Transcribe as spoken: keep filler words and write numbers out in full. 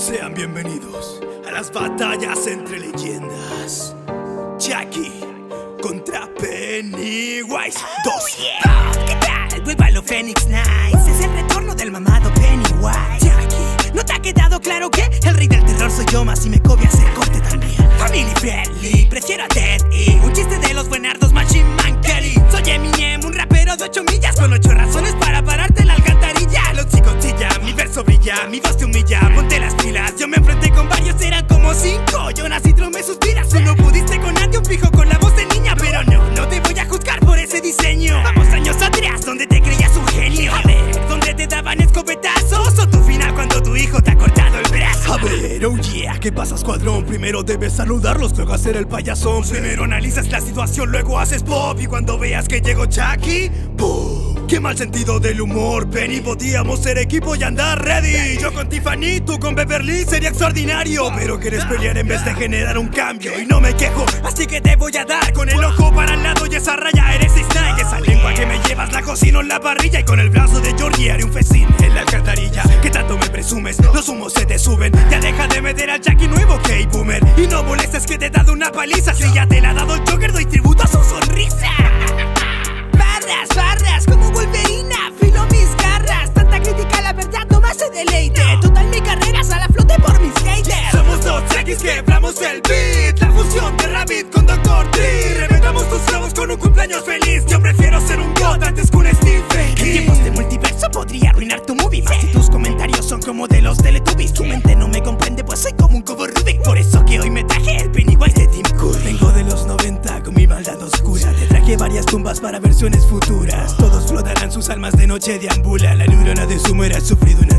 Sean bienvenidos a las batallas entre leyendas. Chucky contra Pennywise dos. Oh, yeah. ¿Qué tal? Vuelva a lo Phoenix Nights. Es el retorno del mamado Pennywise. Chucky, ¿no te ha quedado claro que el rey del terror soy yo, más y me cobia hacer corte también? Family friendly, prefiero a Ted y un chiste de los buenardos, Machine Man Kelly. Soy Eminem, un rapero de ocho millas con ocho razones para pararte en la alcantarilla. Los chicos chillan, mi verso brilla, mi voz te humilla. Ponte las pilas, yo me enfrenté con varios, eran como cinco. Yo nací, tú me suspiras, tú no pudiste con nadie, un fijo con la voz de niña. Pero no, no te voy a juzgar por ese diseño. Vamos años atrás, donde te creías un genio. A ver, donde te daban escopetazos o tu final cuando tu hijo te ha cortado el brazo. A ver, oh yeah, ¿qué pasa, escuadrón? Primero debes saludarlos, luego hacer el payasón. Primero analizas la situación, luego haces pop. Y cuando veas que llegó Chucky, ¡boom! Qué mal sentido del humor, Penny. Podíamos ser equipo y andar ready. Yo con Tiffany, tú con Beverly, sería extraordinario. Pero quieres pelear en vez de generar un cambio. Y no me quejo, así que te voy a dar con el ojo para el lado y esa raya eres Snake. Esa lengua que me llevas la cocino en la parrilla. Y con el brazo de Georgie haré un festín en la alcantarilla. Que tanto me presumes, los humos se te suben. Ya deja de meter al Chucky nuevo, K-Boomer. Y no molestes que te he dado una paliza. Si ya te la ha dado el Joker, doy tributo a su sonrisa. Barras, barras, como Wolverina, filo mis garras. Tanta crítica, la verdad no me hace deleite. Total mi carrera sale a flote por mis haters. Somos dos Chuckys que quebramos el beat. La fusión de Rabbit con doctor Dre. Reventamos tus globos con un cumpleaños feliz. Yo prefiero ser un god antes que un Stephen King. En tiempos de multiverso podría arruinar tu movie. Más si tus comentarios son como de los Teletubbies. Tu mente no me comprende pues soy como un cubo Rubik. Por eso que hoy me traje el Pennywise de Tim Curry. Vengo de los noventa con mi maldad oscura. Te traje varias tumbas para versiones futuras. Todos flotarán, sus almas de noche deambulan. La neurona de sumo era sufrido una